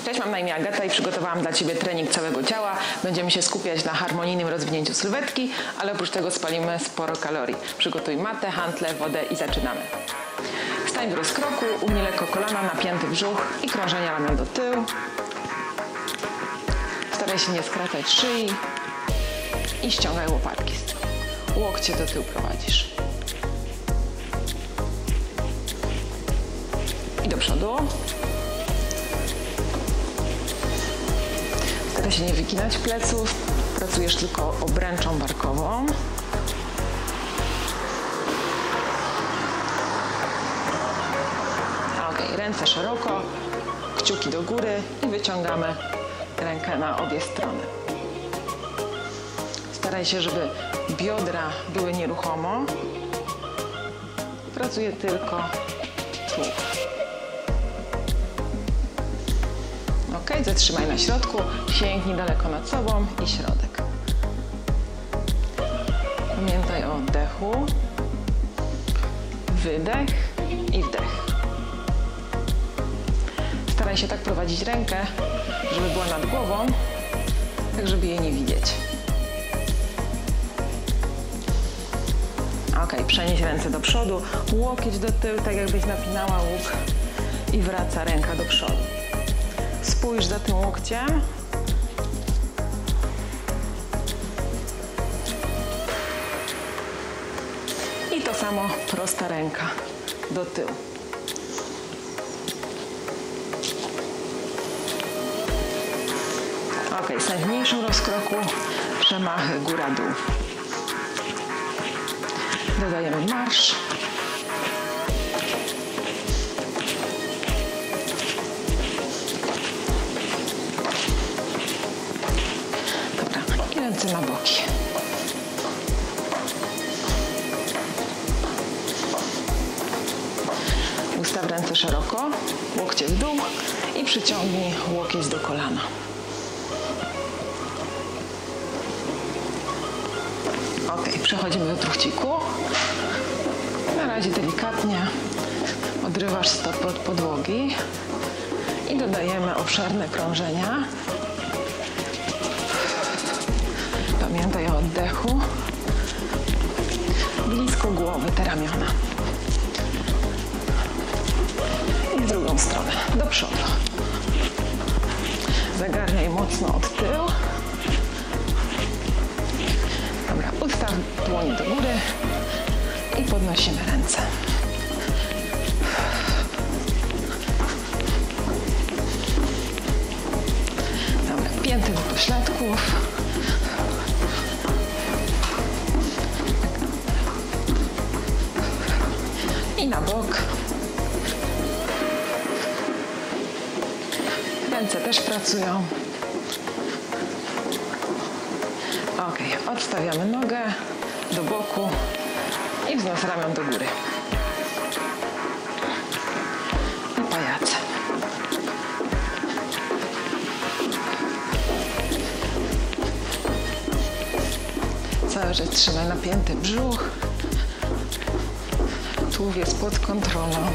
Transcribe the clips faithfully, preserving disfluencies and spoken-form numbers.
Cześć, mam na imię Agata i przygotowałam dla Ciebie trening całego ciała. Będziemy się skupiać na harmonijnym rozwinięciu sylwetki, ale oprócz tego spalimy sporo kalorii. Przygotuj matę, hantle, wodę i zaczynamy. Stań w rozkroku, ugnij lekko kolana, napięty brzuch i krążenia ramion do tyłu. Staraj się nie skracać szyi i ściągaj łopatki z tyłu. Łokcie do tyłu prowadzisz. I do przodu. Staraj się nie wyginać pleców. Pracujesz tylko obręczą barkową. Ok, ręce szeroko, kciuki do góry i wyciągamy rękę na obie strony. Staraj się, żeby biodra były nieruchomo. Pracuje tylko tułów. Ok, zatrzymaj na środku, sięgnij daleko nad sobą i środek. Pamiętaj o oddechu, wydech i wdech. Staraj się tak prowadzić rękę, żeby była nad głową, tak żeby jej nie widzieć. Ok, przenieś ręce do przodu, łokieć do tyłu, tak jakbyś napinała łuk i wraca ręka do przodu. Spójrz za tym łokciem. I to samo prosta ręka do tyłu. Ok, stań w mniejszym rozkroku, przemachy góra-dół. Dodajemy marsz. Dobra, i ręce na boki. Ustaw ręce szeroko, łokcie w dół i przyciągnij łokieć do kolana. Ok, przechodzimy do truchciku. Na razie delikatnie odrywasz stopy od podłogi i dodajemy obszerne krążenia. Pamiętaj o oddechu. Blisko głowy te ramiona. I w drugą stronę, do przodu. Zagarniaj mocno od tyłu. Dobra, ustaw dłonie do góry i podnosimy ręce. Dobra, pięty do pośladków. I na bok. Ręce też pracują. Ok, odstawiamy nogę do boku i wznos ramion do góry. I pajace. Cały czas trzymaj napięty brzuch. Tułów jest pod kontrolą.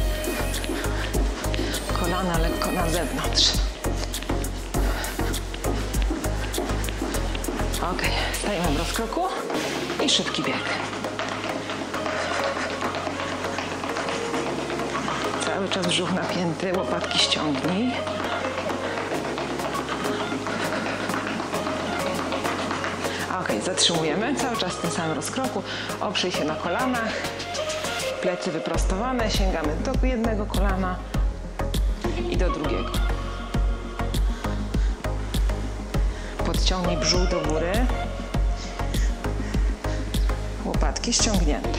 Kolana lekko na zewnątrz. Ok, stajemy w rozkroku i szybki bieg. Cały czas brzuch napięty, łopatki ściągnij. Ok, zatrzymujemy, cały czas w tym samym rozkroku. Oprzyj się na kolanach, plecy wyprostowane, sięgamy do jednego kolana i do drugiego. Podciągnij brzuch do góry. Łopatki ściągnięte.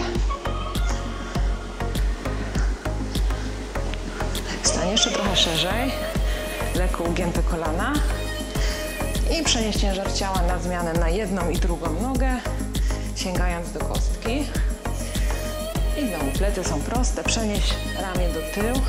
Stań jeszcze trochę szerzej. Lekko ugięte kolana. I przenieś ciężar ciała na zmianę na jedną i drugą nogę, sięgając do kostki. I znowu plecy są proste. Przenieś ramię do tyłu.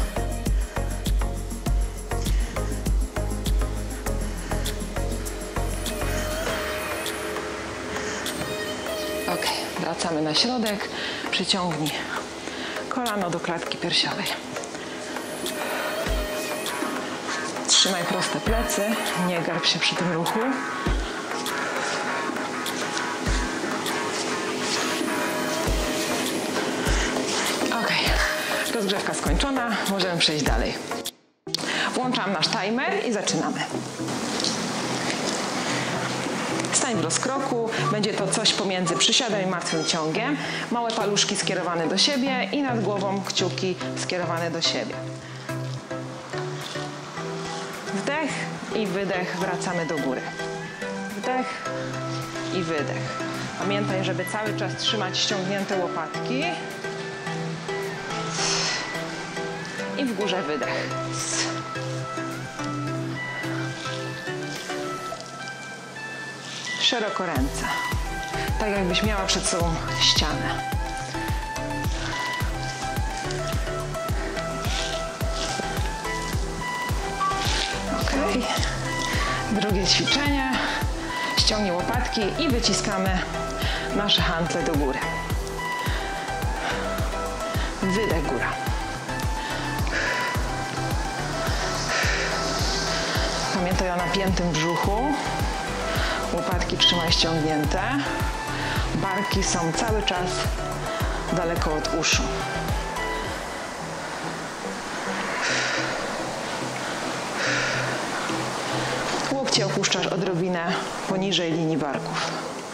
Ok, wracamy na środek, przyciągnij kolano do klatki piersiowej. Trzymaj proste plecy, nie garb się przy tym ruchu. Ok, rozgrzewka skończona, możemy przejść dalej. Włączam nasz timer i zaczynamy. Stań w rozkroku, będzie to coś pomiędzy przysiadem i martwym ciągiem. Małe paluszki skierowane do siebie i nad głową kciuki skierowane do siebie. Wdech i wydech, wracamy do góry. Wdech i wydech. Pamiętaj, żeby cały czas trzymać ściągnięte łopatki. I w górze wydech. Szeroko ręce. Tak jakbyś miała przed sobą ścianę. Ok. Drugie ćwiczenie. Ściągnij łopatki i wyciskamy nasze hantle do góry. Wydech, góra. Pamiętaj o napiętym brzuchu. Łopatki trzymaj ściągnięte. Barki są cały czas daleko od uszu. Łokcie opuszczasz odrobinę poniżej linii barków.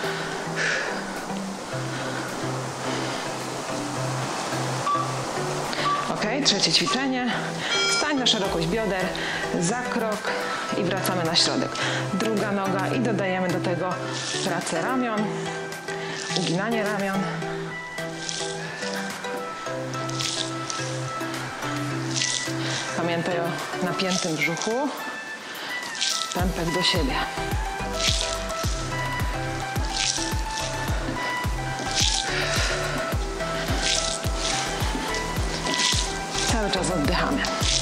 Ok, trzecie ćwiczenie. Stań na szerokość bioder, za krok i wracamy na środek. Druga noga i dodajemy do tego pracę ramion, uginanie ramion. Pamiętaj o napiętym brzuchu, pępek do siebie. Cały czas oddychamy.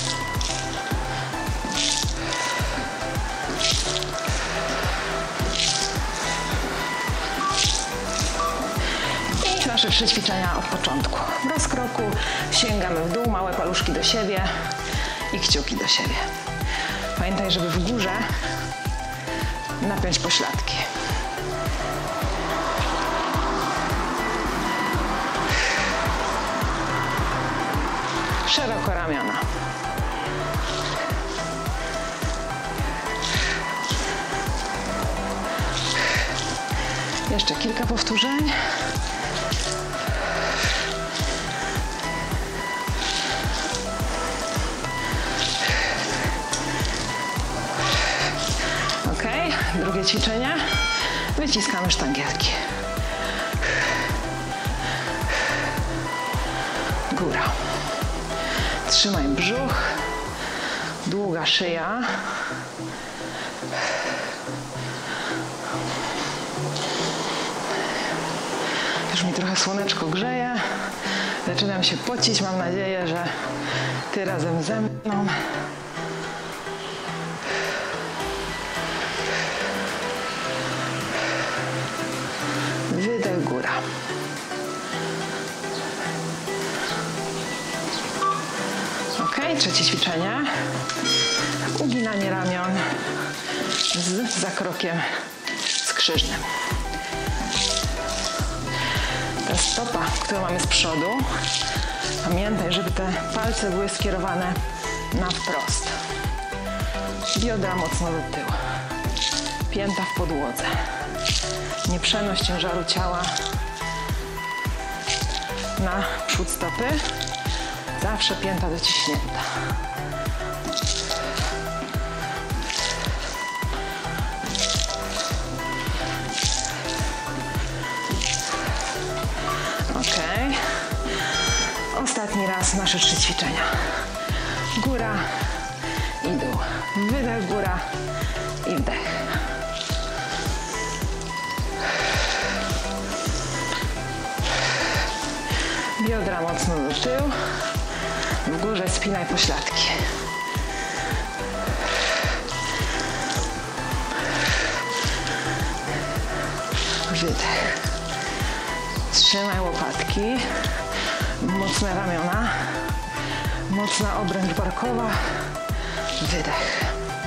I nasze trzy ćwiczenia od początku. W rozkroku sięgamy w dół, małe paluszki do siebie i kciuki do siebie. Pamiętaj, żeby w górze napiąć pośladki. Szeroko ramiona. Jeszcze kilka powtórzeń. Ok, drugie ćwiczenie. Wyciskamy sztangielki. Góra. Trzymaj brzuch, długa szyja. Już mi trochę słoneczko grzeje. Zaczynam się pocić. Mam nadzieję, że ty razem ze mną. Wydech, góra. Ok, trzecie ćwiczenie. Uginanie ramion z zakrokiem skrzyżnym. Ta stopa, którą mamy z przodu, pamiętaj, żeby te palce były skierowane na wprost. Biodra mocno do tyłu. Pięta w podłodze. Nie przenoś ciężaru ciała na przód stopy. Zawsze pięta dociśnięta. Ok. Ostatni raz nasze trzy ćwiczenia. Góra i dół. Wydech, góra i wdech. Biodra mocno do tyłu. W górze spinaj pośladki. Wydech. Trzymaj łopatki. Mocne ramiona. Mocna obręcz barkowa. Wydech.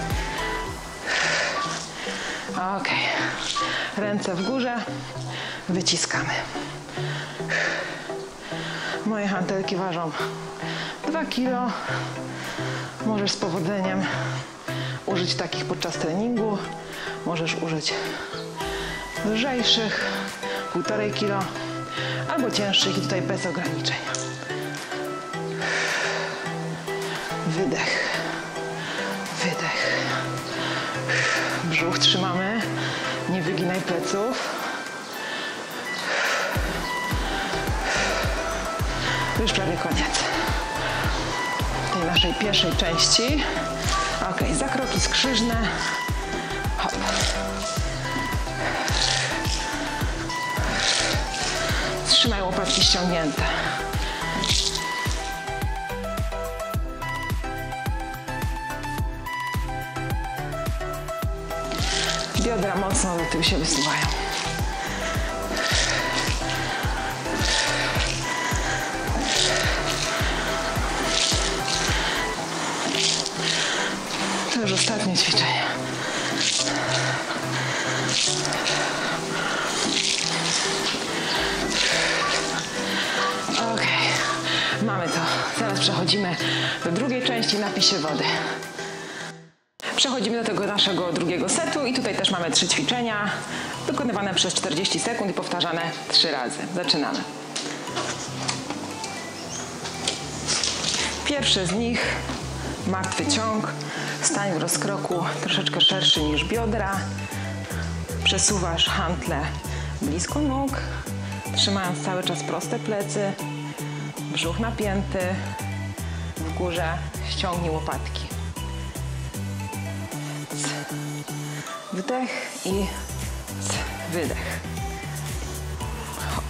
Ok. Ręce w górze. Wyciskamy. Moje hantelki ważą dwa kilo. Możesz z powodzeniem użyć takich podczas treningu. Możesz użyć lżejszych, półtorej kilo, albo cięższych i tutaj bez ograniczeń. Wydech, wydech. Brzuch trzymamy, nie wyginaj pleców. To już prawie koniec tej naszej pierwszej części. Ok, zakroki skrzyżne. Hop. Trzymaj łopatki ściągnięte. Biodra mocno do tyłu się wysuwają. To już ostatnie ćwiczenie. Ok, mamy to. Teraz przechodzimy do drugiej części, napisie wody. Przechodzimy do tego naszego drugiego setu i tutaj też mamy trzy ćwiczenia wykonywane przez czterdzieści sekund i powtarzane trzy razy. Zaczynamy. Pierwszy z nich, martwy ciąg. Stań w rozkroku troszeczkę szerszy niż biodra. Przesuwasz hantle blisko nóg, trzymając cały czas proste plecy, brzuch napięty, w górze ściągnij łopatki. Wdech i wydech. Hop.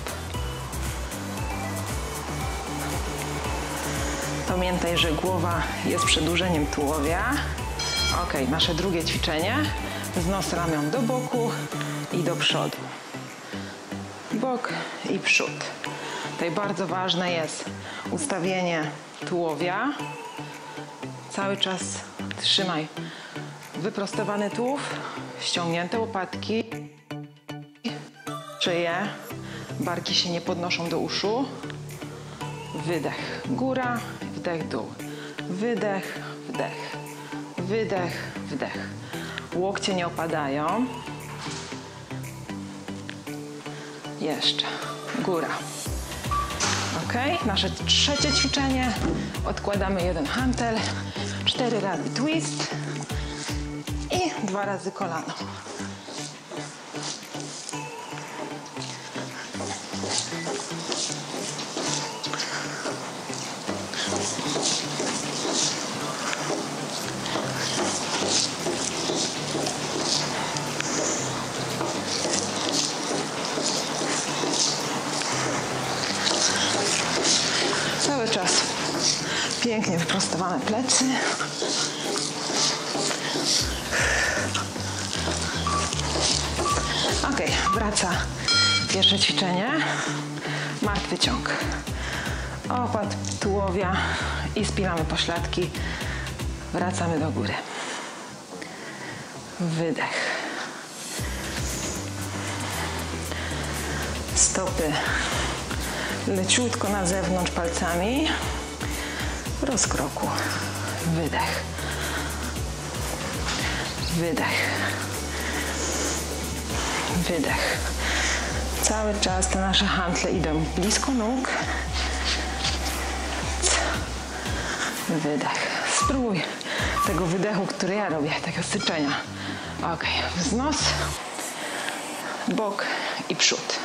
Pamiętaj, że głowa jest przedłużeniem tułowia. Ok, nasze drugie ćwiczenie. Znos ramion do boku i do przodu. Bok i przód. Tutaj bardzo ważne jest ustawienie tułowia. Cały czas trzymaj wyprostowany tułów, ściągnięte łopatki, szyję, barki się nie podnoszą do uszu. Wydech, góra, wdech, dół. Wydech, wdech, wydech, wdech. Łokcie nie opadają. Jeszcze, góra. Ok, nasze trzecie ćwiczenie. Odkładamy jeden hantel, cztery razy twist i dwa razy kolano. Cały czas pięknie wyprostowane plecy. Ok, wraca pierwsze ćwiczenie. Martwy ciąg. Opad tułowia i spinamy pośladki. Wracamy do góry. Wydech. Stopy leciutko na zewnątrz palcami. W rozkroku. Wydech. Wydech. Wydech. Cały czas te nasze hantle idą blisko nóg. Wydech. Spróbuj tego wydechu, który ja robię, tego syczenia. Ok, wznos, bok i przód.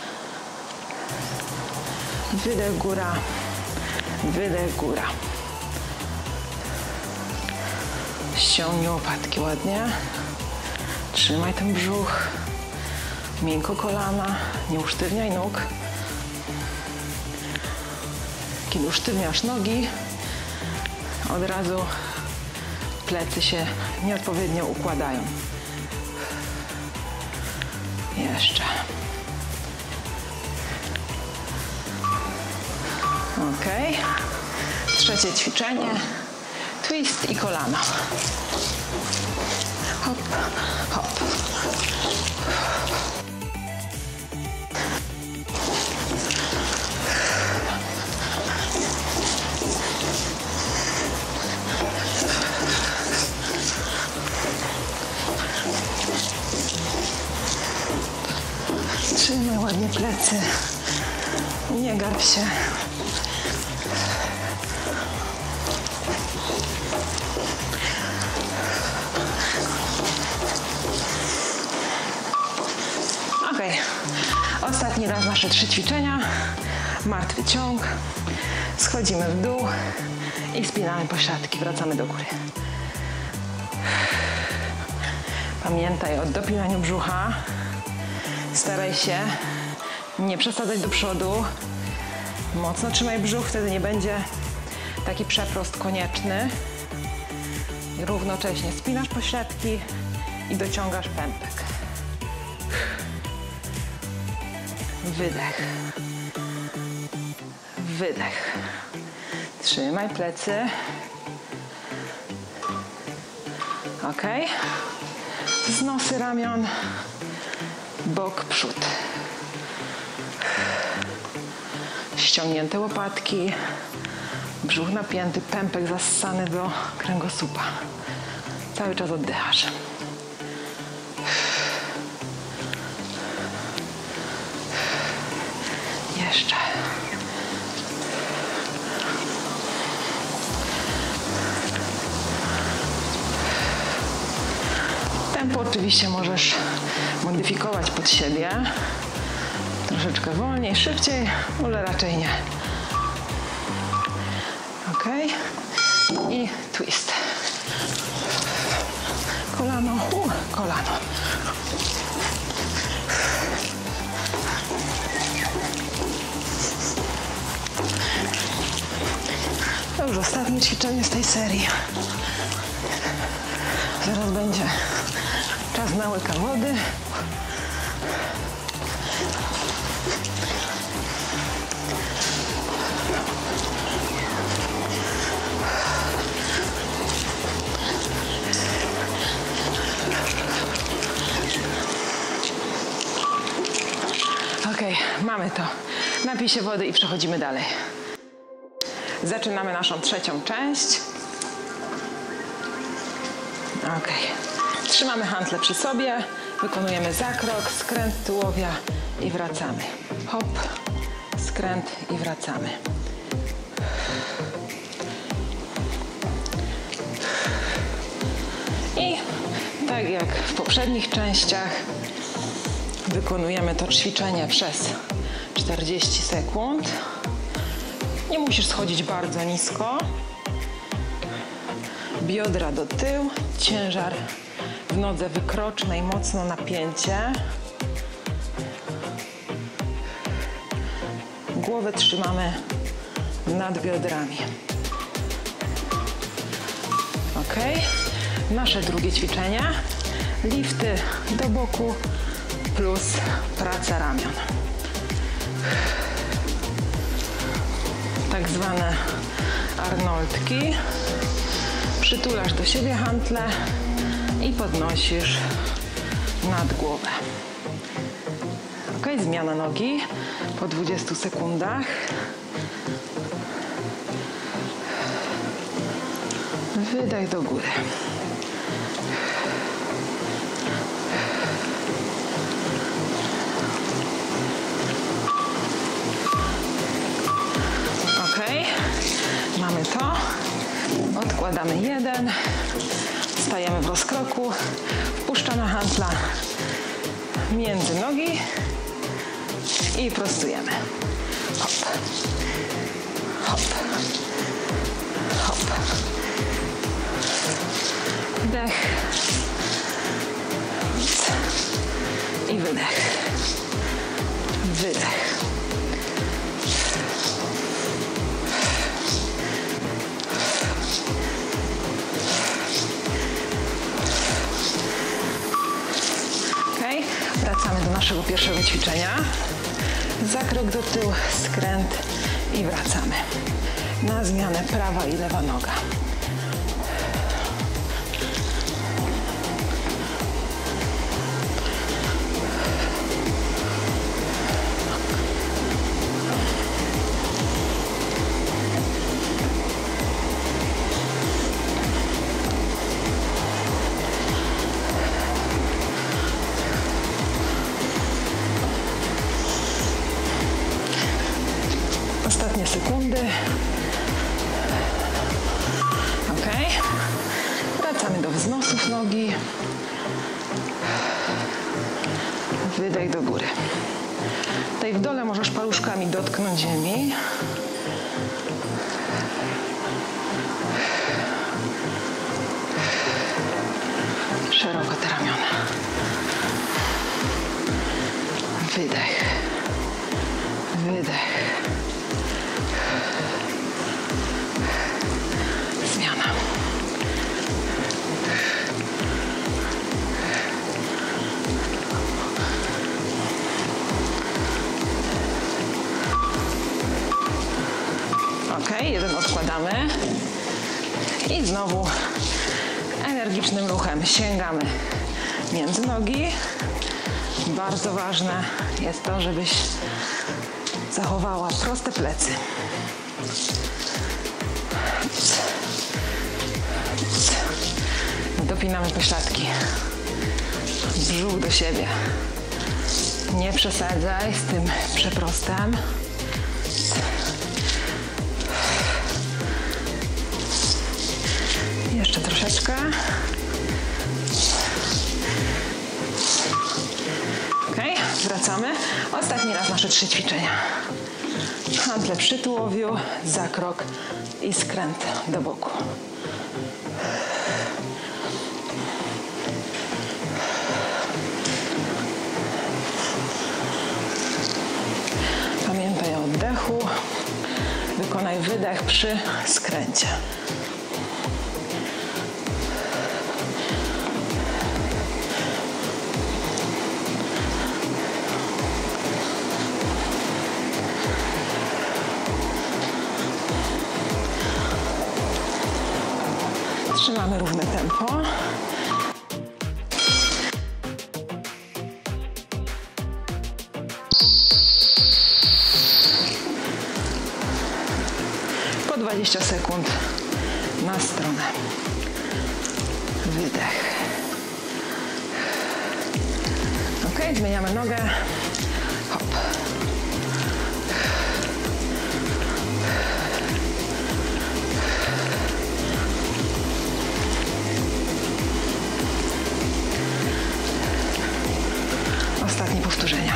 Wydech, góra, wydech, góra. Ściągnij łopatki ładnie. Trzymaj ten brzuch. Miękko kolana, nie usztywniaj nóg. Kiedy usztywniasz nogi, od razu plecy się nieodpowiednio układają. Jeszcze. Ok. Trzecie ćwiczenie. Twist i kolano. Hop, hop. plecy. Nie garb się. Ok. Ostatni raz nasze trzy ćwiczenia. Martwy ciąg. Schodzimy w dół i spinamy pośladki. Wracamy do góry. Pamiętaj o dopinaniu brzucha. Staraj się nie przesadzać do przodu. Mocno trzymaj brzuch, wtedy nie będzie taki przeprost konieczny. Równocześnie spinasz pośladki i dociągasz pępek. Wydech. Wydech. Trzymaj plecy. Ok. Znosy ramion. Bok, przód. Ściągnięte łopatki. Brzuch napięty, pępek zassany do kręgosłupa. Cały czas oddychasz. Jeszcze. Tempo oczywiście możesz modyfikować pod siebie. Troszeczkę wolniej, szybciej, ale raczej nie. Ok. I twist. Kolano, u, kolano. To już ostatnie ćwiczenie z tej serii. Zaraz będzie czas na łyka wody. Ok, mamy to. Napij się wody i przechodzimy dalej. Zaczynamy naszą trzecią część. Ok. Trzymamy hantle przy sobie, wykonujemy zakrok, skręt tułowia i wracamy. Hop, skręt i wracamy. I tak jak w poprzednich częściach wykonujemy to ćwiczenie przez czterdzieści sekund. Nie musisz schodzić bardzo nisko. Biodra do tyłu, ciężar w nodze wykrocznej, mocno napięcie. Głowę trzymamy nad biodrami. Ok. Nasze drugie ćwiczenie. Lifty do boku plus praca ramion. Tak zwane Arnoldki. Przytulasz do siebie hantle i podnosisz nad głowę. Ok, zmiana nogi po dwudziestu sekundach. Wydech do góry. Ok, mamy to. Odkładamy jeden. Stajemy w rozkroku. Wpuszczamy hantla między nogi i prostujemy. Hop. Hop. Hop. Wdech. I wydech. Wydech. Wracamy do naszego pierwszego ćwiczenia. Zakrok do tyłu, skręt i wracamy. Na zmianę prawa i lewa noga. Wydech do góry. Tutaj w dole możesz paluszkami dotknąć ziemi. Szeroko te ramiona. Wydech. Wydech. Zmiana. Ok, jeden odkładamy. I znowu energicznym ruchem sięgamy między nogi. Bardzo ważne jest to, żebyś zachowała proste plecy. Dopinamy pośladki. Brzuch do siebie. Nie przesadzaj z tym przeprostem. Jeszcze troszeczkę. Ok, wracamy. Ostatni raz nasze trzy ćwiczenia. Hantle przy tułowiu, zakrok i skręt do boku. Pamiętaj o oddechu. Wykonaj wydech przy skręcie. Trzymamy równe tempo. Po dwadzieścia sekund na stronę. Wydech. Ok, zmieniamy nogę. Hop. Ostatnie powtórzenia.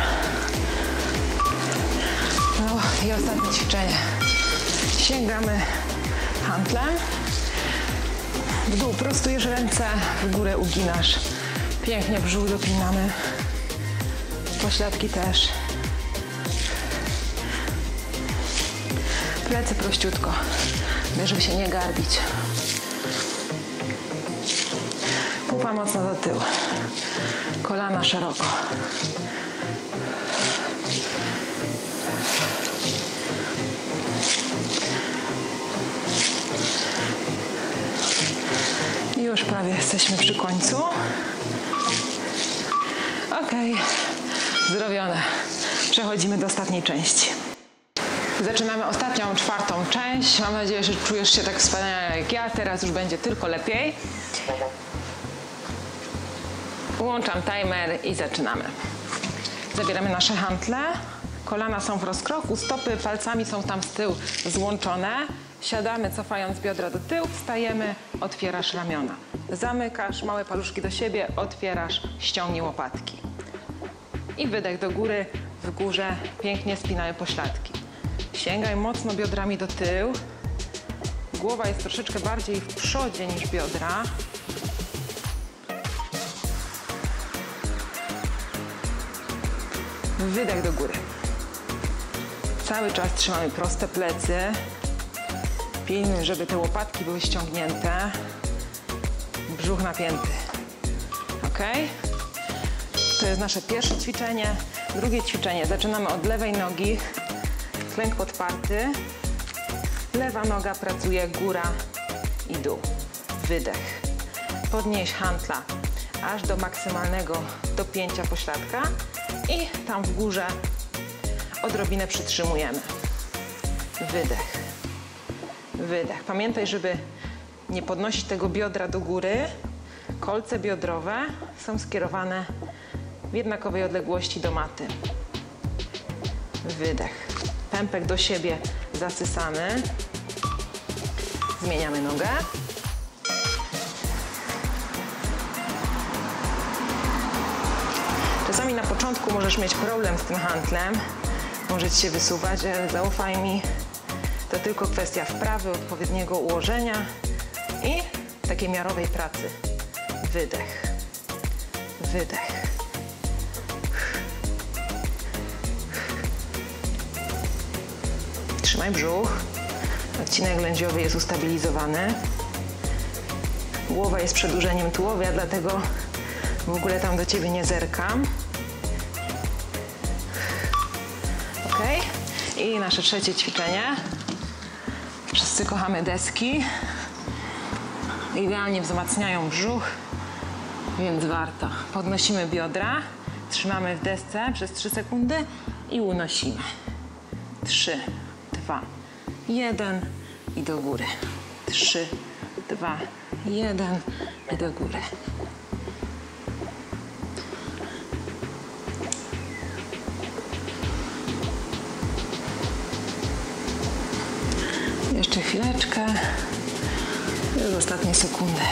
No i ostatnie ćwiczenie. Sięgamy hantlem. W dół prostujesz ręce, w górę uginasz. Pięknie brzuch dopinamy. Pośladki też. Plecy prościutko, żeby się nie garbić. Pupa mocno do tyłu. Kolana szeroko. I już prawie jesteśmy przy końcu. Ok, zrobione. Przechodzimy do ostatniej części. Zaczynamy ostatnią, czwartą część. Mam nadzieję, że czujesz się tak wspaniale jak ja. Teraz już będzie tylko lepiej. Włączam timer i zaczynamy. Zabieramy nasze hantle. Kolana są w rozkroku, stopy palcami są tam z tyłu złączone. Siadamy, cofając biodra do tyłu, wstajemy, otwierasz ramiona. Zamykasz, małe paluszki do siebie, otwierasz, ściągnij łopatki. I wydech do góry, w górze pięknie spinają pośladki. Sięgaj mocno biodrami do tyłu. Głowa jest troszeczkę bardziej w przodzie niż biodra. Wydech do góry. Cały czas trzymamy proste plecy. Pilnuj, żeby te łopatki były ściągnięte. Brzuch napięty. Ok? To jest nasze pierwsze ćwiczenie. Drugie ćwiczenie. Zaczynamy od lewej nogi. Klęk podparty. Lewa noga pracuje góra i dół. Wydech. Podnieś hantla aż do maksymalnego dopięcia pośladka. I tam w górze odrobinę przytrzymujemy. Wydech. Wydech. Pamiętaj, żeby nie podnosić tego biodra do góry. Kolce biodrowe są skierowane w jednakowej odległości do maty. Wydech. Pępek do siebie zasysamy. Zmieniamy nogę. Czasami na początku możesz mieć problem z tym handlem, może ci się wysuwać, ale zaufaj mi, to tylko kwestia wprawy, odpowiedniego ułożenia i takiej miarowej pracy. Wydech, wydech. Trzymaj brzuch. Odcinek lędźwiowy jest ustabilizowany. Głowa jest przedłużeniem tułowia, dlatego w ogóle tam do ciebie nie zerkam. Ok. I nasze trzecie ćwiczenie. Wszyscy kochamy deski. Idealnie wzmacniają brzuch, więc warto. Podnosimy biodra, trzymamy w desce przez trzy sekundy i unosimy. trzy, dwa, jeden i do góry. trzy, dwa, jeden i do góry. Jeszcze chwileczkę. Już ostatnie sekundy.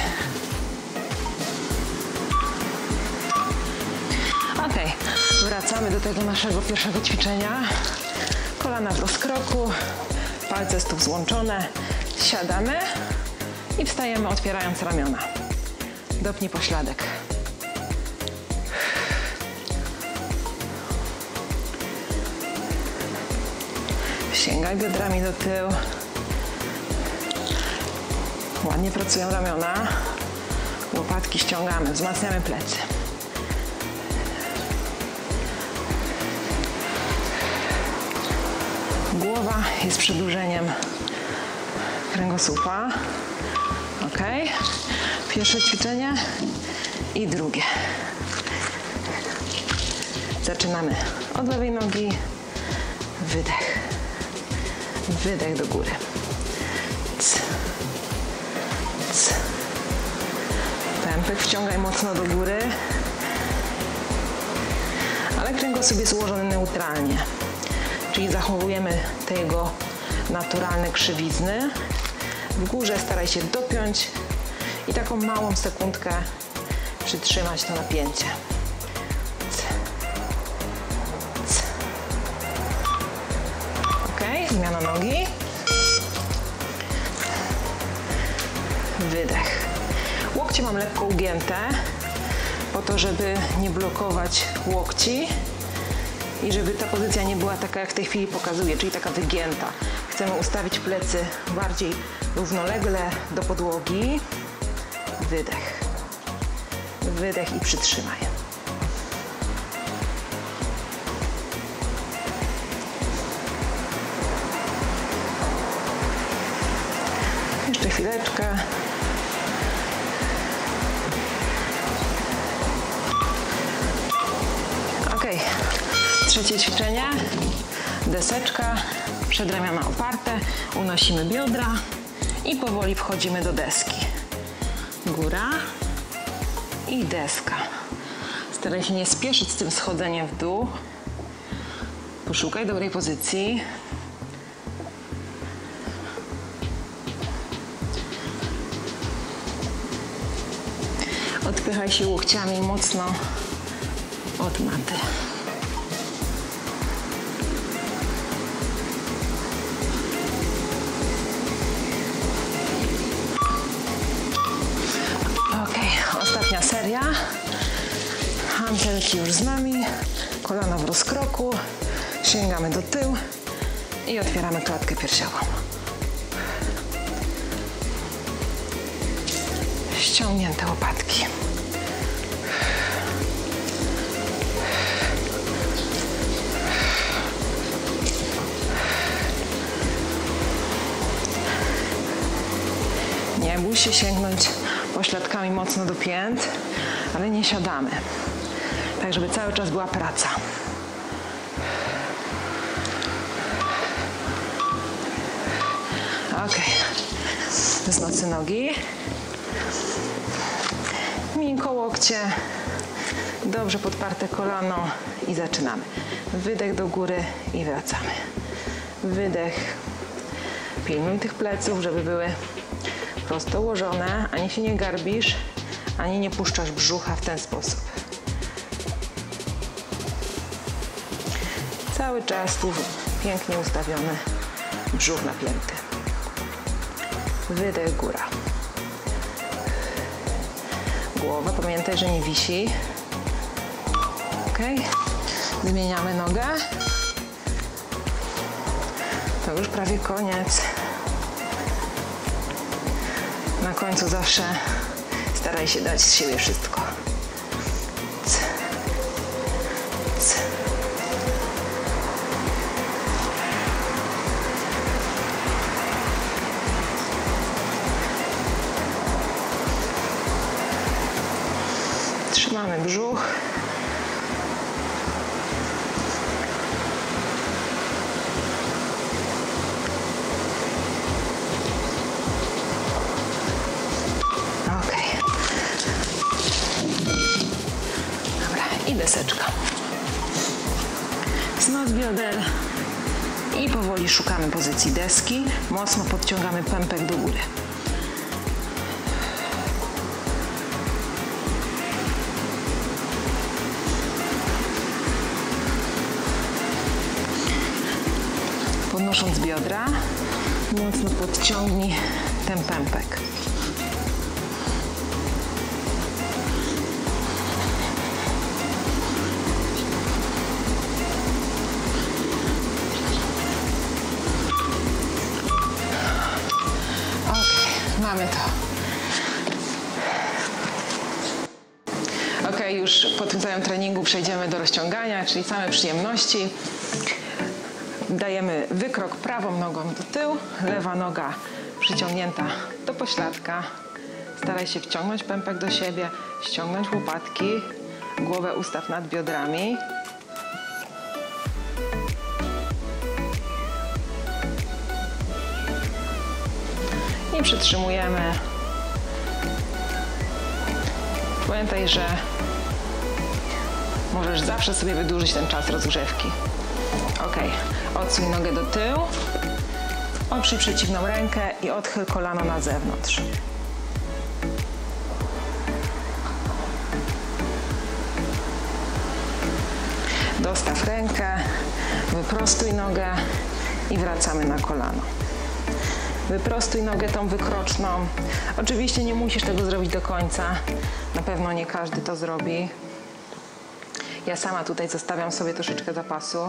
Ok, wracamy do tego naszego pierwszego ćwiczenia. Kolana w rozkroku, palce stóp złączone. Siadamy i wstajemy, otwierając ramiona. Dopnij pośladek. Sięgaj biodrami do tyłu. Ładnie pracują ramiona. Łopatki ściągamy, wzmacniamy plecy. Głowa jest przedłużeniem kręgosłupa. Ok. Pierwsze ćwiczenie i drugie. Zaczynamy od lewej nogi. Wydech. Wydech do góry. C. C. Pępek wciągaj mocno do góry. Ale kręgosłup jest ułożony neutralnie. Czyli zachowujemy te jego naturalne krzywizny. W górze staraj się dopiąć i taką małą sekundkę przytrzymać to napięcie. C. C. Ok, zmiana nogi. Wydech. Łokcie mam lekko ugięte, po to, żeby nie blokować łokci i żeby ta pozycja nie była taka, jak w tej chwili pokazuję, czyli taka wygięta. Chcemy ustawić plecy bardziej równolegle do podłogi. Wydech. Wydech i przytrzymaj. Jeszcze chwileczkę. Ok. Trzecie ćwiczenie. Deseczka. Przedramiona oparte. Unosimy biodra i powoli wchodzimy do deski. Góra i deska. Staraj się nie spieszyć z tym schodzeniem w dół. Poszukaj dobrej pozycji. Odpychaj się łokciami mocno od maty. Ok, ostatnia seria. Hantelki już z nami. Kolana w rozkroku. Sięgamy do tyłu i otwieramy klatkę piersiową. Ściągnięte łopatki. Nie bój się sięgnąć pośladkami mocno do pięt, ale nie siadamy. Tak, żeby cały czas była praca. Ok. Wznocy nogi. Miękko łokcie. Dobrze podparte kolano i zaczynamy. Wydech do góry i wracamy. Wydech. Pilnuj tych pleców, żeby były prosto ułożone, ani się nie garbisz, ani nie puszczasz brzucha w ten sposób. cały czas tu pięknie ustawiony, brzuch napięty. Wydech, góra. Głowa, pamiętaj, że nie wisi. Ok. Zmieniamy nogę. To już prawie koniec. Na końcu zawsze staraj się dać z siebie wszystko. C. C. Trzymamy brzuch. I deseczka. Znos bioder i powoli szukamy pozycji deski. Mocno podciągamy pępek do góry. Podnosząc biodra, mocno podciągnij ten pępek. Mamy to. Ok, już po tym całym treningu przejdziemy do rozciągania, czyli same przyjemności. Dajemy wykrok prawą nogą do tyłu, lewa noga przyciągnięta do pośladka. Staraj się wciągnąć pępek do siebie, ściągnąć łopatki, głowę ustaw nad biodrami. I przytrzymujemy. Pamiętaj, że możesz zawsze sobie wydłużyć ten czas rozgrzewki. Ok, odsuń nogę do tyłu, oprzyj przeciwną rękę i odchyl kolano na zewnątrz. Dostaw rękę, wyprostuj nogę i wracamy na kolano. Wyprostuj nogę tą wykroczną. Oczywiście nie musisz tego zrobić do końca. Na pewno nie każdy to zrobi. Ja sama tutaj zostawiam sobie troszeczkę zapasu.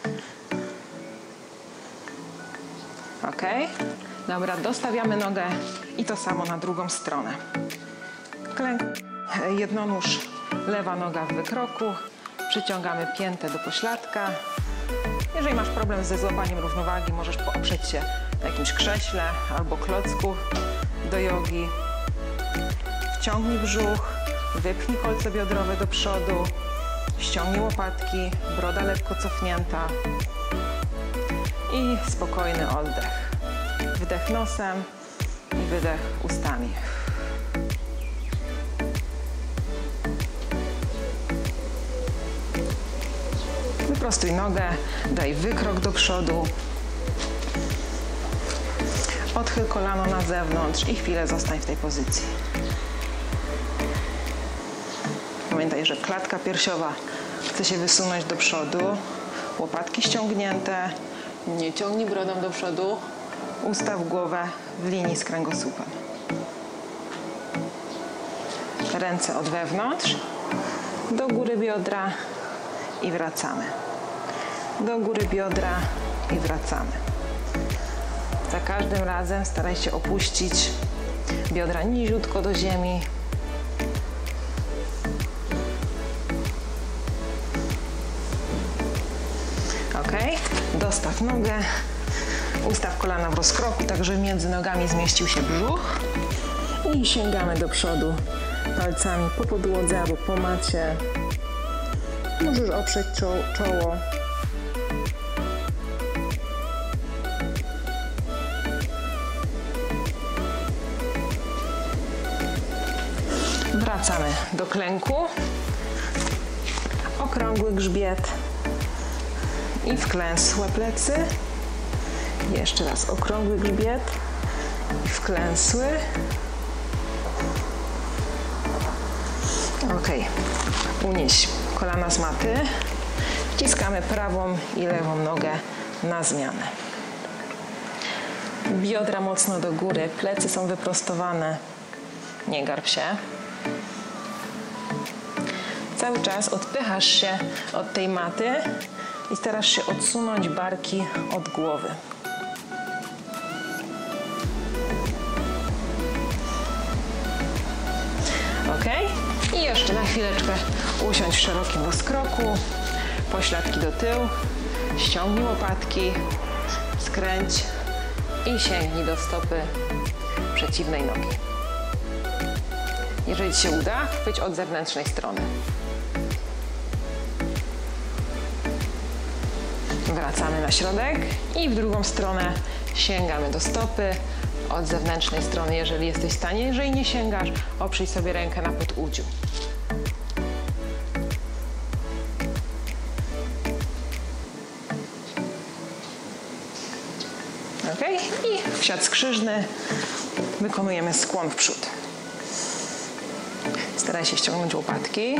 Ok. Dobra, dostawiamy nogę i to samo na drugą stronę. Klęk, jednonóż, lewa noga w wykroku. Przyciągamy piętę do pośladka. Jeżeli masz problem ze złapaniem równowagi, możesz poprzeć się na jakimś krześle albo klocku do jogi. Wciągnij brzuch, wypchnij kolce biodrowe do przodu, ściągnij łopatki, broda lekko cofnięta i spokojny oddech. Wdech nosem i wydech ustami. Wyprostuj nogę, daj wykrok do przodu. Odchyl kolano na zewnątrz i chwilę zostań w tej pozycji. Pamiętaj, że klatka piersiowa chce się wysunąć do przodu. Łopatki ściągnięte. Nie ciągnij brodą do przodu. Ustaw głowę w linii z kręgosłupem. Ręce od wewnątrz. Do góry biodra i wracamy. Do góry biodra i wracamy. Za każdym razem staraj się opuścić biodra niziutko do ziemi. Ok, dostaw nogę, ustaw kolana w rozkroku, tak żeby między nogami zmieścił się brzuch i sięgamy do przodu palcami po podłodze albo po macie. Możesz oprzeć czoło. Wracamy do klęku. Okrągły grzbiet i wklęsłe plecy. Jeszcze raz okrągły grzbiet i wklęsły. Ok. Unieś kolana z maty. Wciskamy prawą i lewą nogę na zmianę. Biodra mocno do góry, plecy są wyprostowane. Nie garb się. Cały czas odpychasz się od tej maty i starasz się odsunąć barki od głowy. Ok? I jeszcze na chwileczkę usiądź w szerokim rozkroku, pośladki do tyłu, ściągnij łopatki, skręć i sięgnij do stopy przeciwnej nogi. Jeżeli Ci się uda, chwyć od zewnętrznej strony. Wracamy na środek i w drugą stronę sięgamy do stopy od zewnętrznej strony, jeżeli jesteś w stanie. Jeżeli nie sięgasz, oprzyj sobie rękę na podudziu. Ok? I w siat skrzyżny wykonujemy skłon w przód. Staraj się ściągnąć łopatki.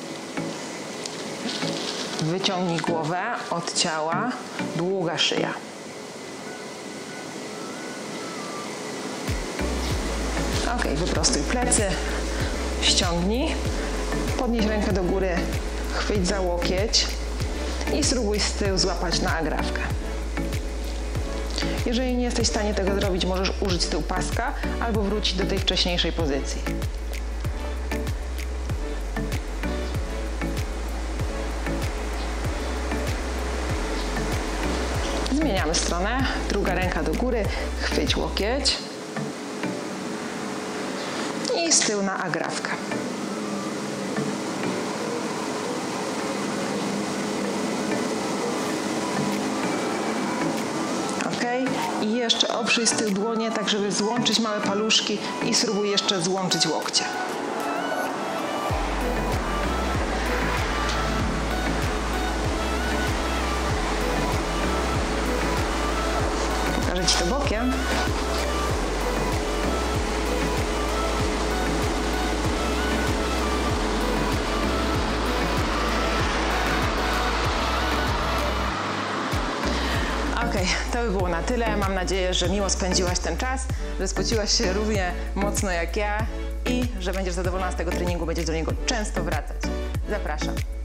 Wyciągnij głowę od ciała, długa szyja. Ok, wyprostuj plecy, ściągnij, podnieś rękę do góry, chwyć za łokieć i spróbuj z tyłu złapać na agrafkę. Jeżeli nie jesteś w stanie tego zrobić, możesz użyć z tyłu paska albo wrócić do tej wcześniejszej pozycji. Zmieniamy stronę, druga ręka do góry, chwyć łokieć i z tyłu na agrafkę. Ok, i jeszcze oprzyj z tyłu dłonie, tak żeby złączyć małe paluszki i spróbuj jeszcze złączyć łokcie. Pokażę Ci to bokiem. Ok, to by było na tyle. Mam nadzieję, że miło spędziłaś ten czas, że spociłaś się równie mocno jak ja i że będziesz zadowolona z tego treningu, będziesz do niego często wracać. Zapraszam.